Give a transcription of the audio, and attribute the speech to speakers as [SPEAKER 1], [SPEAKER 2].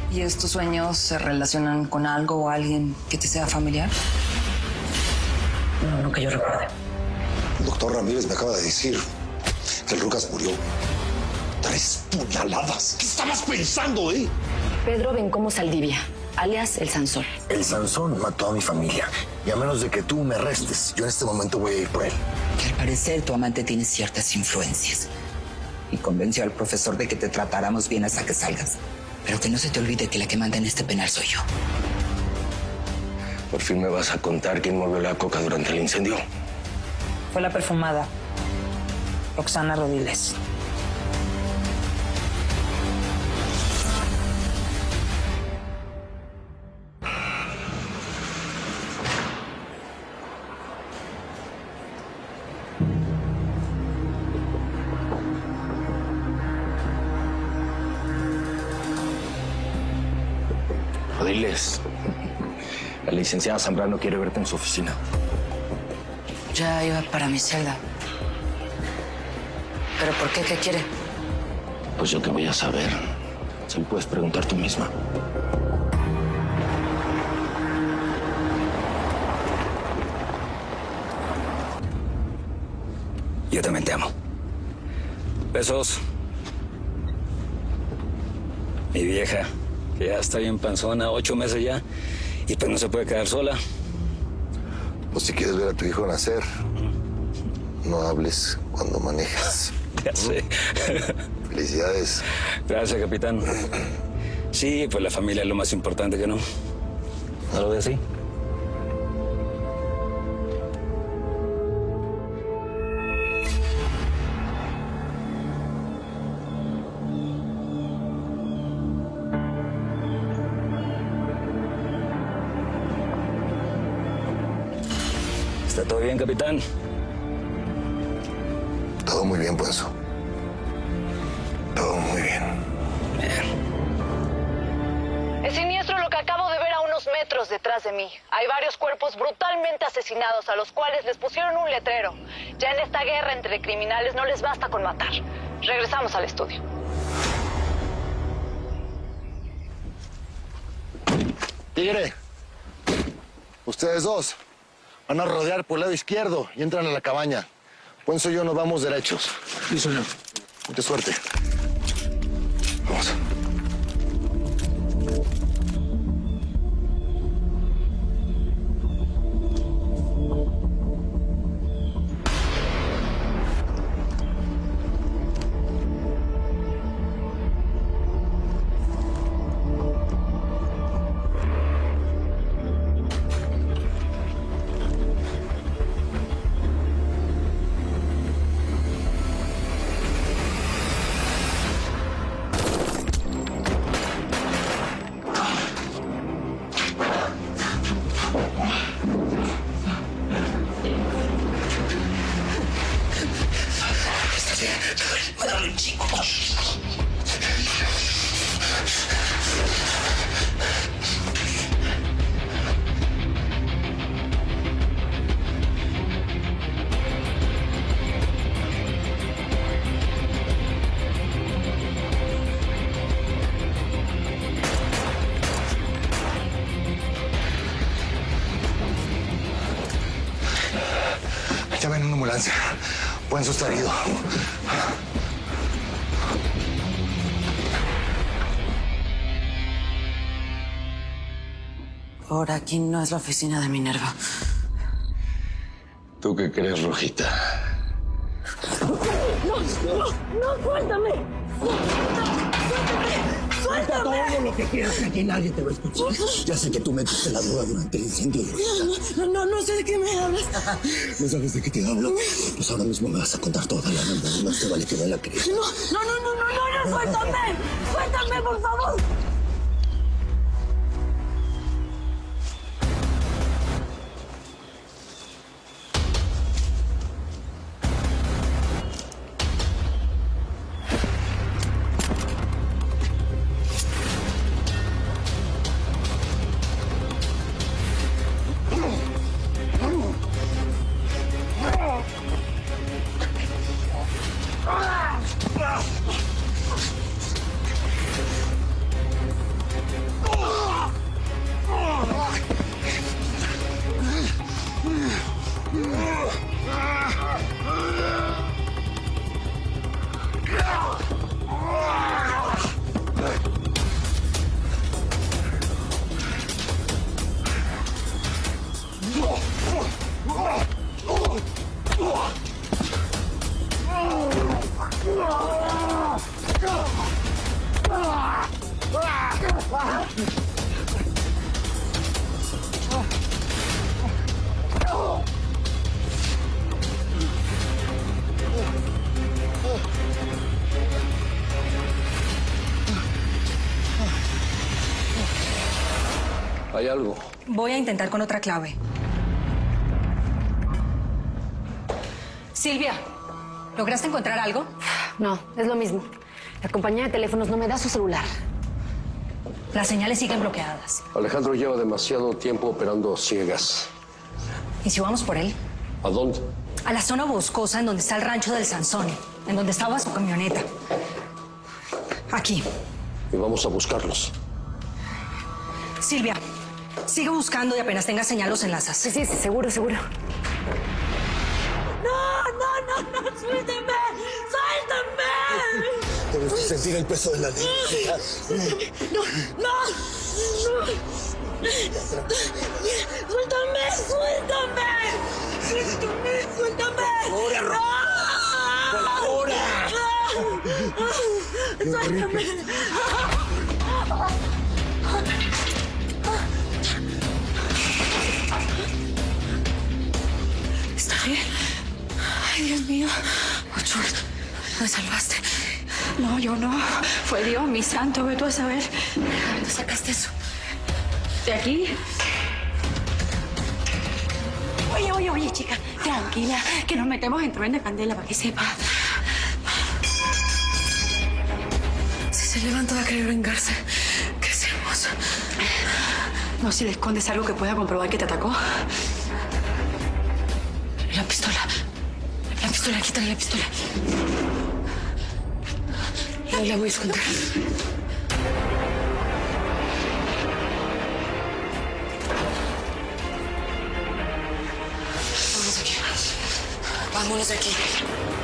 [SPEAKER 1] ¿Y estos sueños se relacionan con algo o alguien que te sea familiar?
[SPEAKER 2] No, que yo recuerde.
[SPEAKER 3] El doctor Ramírez me acaba de decir que el Rucas murió. 3 puñaladas. ¿Qué estabas pensando,
[SPEAKER 2] Pedro Bencomo Saldivia, alias El Sansón.
[SPEAKER 4] El Sansón mató a mi familia. Y a menos de que tú me arrestes, yo en este momento voy a ir por él.
[SPEAKER 5] Que al parecer tu amante tiene ciertas influencias. Y convenció al profesor de que te tratáramos bien hasta que salgas. Pero que no se te olvide que la que manda en este penal soy yo.
[SPEAKER 4] Por fin me vas a contar quién movió la coca durante el incendio.
[SPEAKER 1] Fue la perfumada, Roxana Rodiles.
[SPEAKER 4] Rodiles, la licenciada Zambrano quiere verte en su oficina.
[SPEAKER 1] Ya iba para mi celda. ¿Pero por qué? ¿Qué quiere?
[SPEAKER 4] Pues yo qué voy a saber. Se lo puedes preguntar tú misma.
[SPEAKER 6] Yo también te amo. Besos. Mi vieja, que ya está bien panzona, 8 meses ya, y pues no se puede quedar sola.
[SPEAKER 3] Pues si quieres ver a tu hijo nacer, no hables cuando manejas.
[SPEAKER 6] Ya sé.
[SPEAKER 3] Felicidades.
[SPEAKER 6] Gracias, capitán. Sí, pues la familia es lo más importante, que no. ¿No lo ve así? ¿Está todo bien, capitán?
[SPEAKER 3] Todo muy bien, Puenzo. Todo muy bien.
[SPEAKER 7] Es siniestro lo que acabo de ver a unos metros detrás de mí. Hay varios cuerpos brutalmente asesinados a los cuales les pusieron un letrero. Ya en esta guerra entre criminales no les basta con matar. Regresamos al estudio.
[SPEAKER 3] Tigre, ustedes dos van a rodear por el lado izquierdo y entran a la cabaña. Puenzo y yo nos vamos derechos.
[SPEAKER 4] Sí, señor.
[SPEAKER 3] Mucha suerte. Vamos. Llamen una ambulancia. Puenzo está herido.
[SPEAKER 1] Por aquí no es la oficina de Minerva.
[SPEAKER 4] ¿Tú qué crees, Rojita?
[SPEAKER 7] ¡No, suéltame!
[SPEAKER 4] Suelta todo lo que quieras, que aquí nadie te va a escuchar. Ya sé que tú metiste la droga durante el incendio.
[SPEAKER 1] No sé de qué me hablas.
[SPEAKER 4] ¿No sabes de qué te hablo? Pues ahora mismo me vas a contar toda la verdad. No te vale que no la creas.
[SPEAKER 7] No, suéltame. Suéltame, por favor.
[SPEAKER 8] Hay algo.
[SPEAKER 9] Voy a intentar con otra clave. Silvia, ¿lograste encontrar algo?
[SPEAKER 2] No, es lo mismo. La compañía de teléfonos no me da su celular.
[SPEAKER 9] Las señales siguen bloqueadas.
[SPEAKER 8] Alejandro lleva demasiado tiempo operando ciegas.
[SPEAKER 9] ¿Y si vamos por él?
[SPEAKER 8] ¿A dónde?
[SPEAKER 9] A la zona boscosa en donde está el rancho del Sansón, en donde estaba su camioneta. Aquí.
[SPEAKER 8] Y vamos a buscarlos.
[SPEAKER 9] Silvia, sigue buscando y apenas tengas señal los enlazas.
[SPEAKER 2] Sí, seguro.
[SPEAKER 10] ¡No! ¡Suéltame!
[SPEAKER 4] Tienes que sentir el peso de la ley.
[SPEAKER 10] ¡No! ¡Suéltame!
[SPEAKER 4] ¡Colabora!
[SPEAKER 10] ¡Suéltame!
[SPEAKER 9] ¿Está bien? Ay, Dios mío. Ochur, me salvaste. No, yo no. Fue Dios, mi santo, ve tú a saber. ¿Dónde sacaste eso? ¿De aquí? Oye, chica, tranquila, que nos metemos en tremenda candela para que sepa. Si se levanta va a querer vengarse. ¿Qué hacemos? No, si le escondes algo que pueda comprobar que te atacó. La pistola, quítale la pistola. No la voy a esconder. Vámonos de aquí.